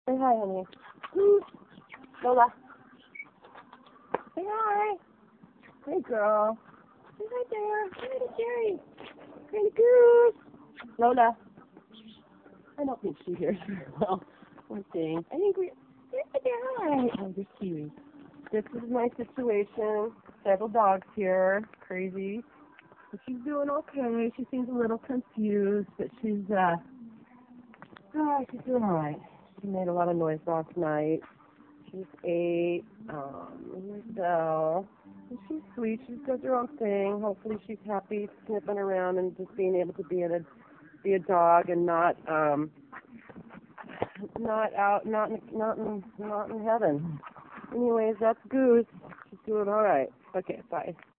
Say hi, honey. Ooh. Lola. Say hi. Hey, girl. Say hi there. Hi to Jerry. Hi to Goose. Lola. I don't think she hears very well. One thing. I think we... Hi. Oh, there's Kiwi. This is my situation. Several dogs here. Crazy. But she's doing okay. She seems a little confused, but she's doing all right. She made a lot of noise last night. She's 8. So she's sweet. She does her own thing. Hopefully, she's happy sniffing around and just being able to be a dog and not in heaven. Anyways, that's Goose. She's doing all right. Okay, bye.